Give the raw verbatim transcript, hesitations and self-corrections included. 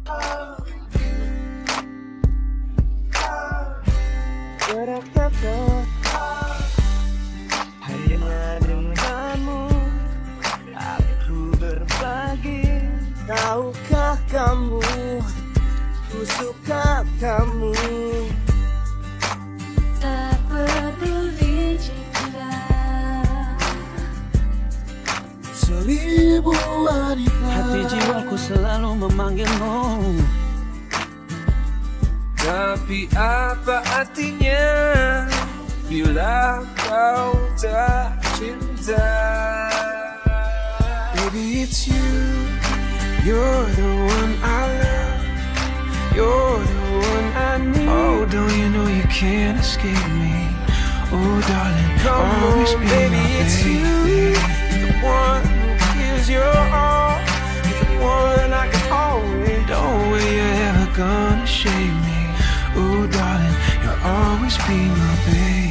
Hanya denganmu aku berbagi. Tahukah kamu, ku suka kamu. Tak peduli jika seribu wanita, hati jiwaku selalu memanggilmu. Tapi apa artinya bila kau tak cinta? baby it's you, you're the one I love, you're the one I need. Oh, don't you know you can't escape me? Oh, darling, Come always on, be baby, my it's you, baby. the one who gives your all, the one I can always. No way you're ever gonna shake me. Oh, darling, you'll always be my baby.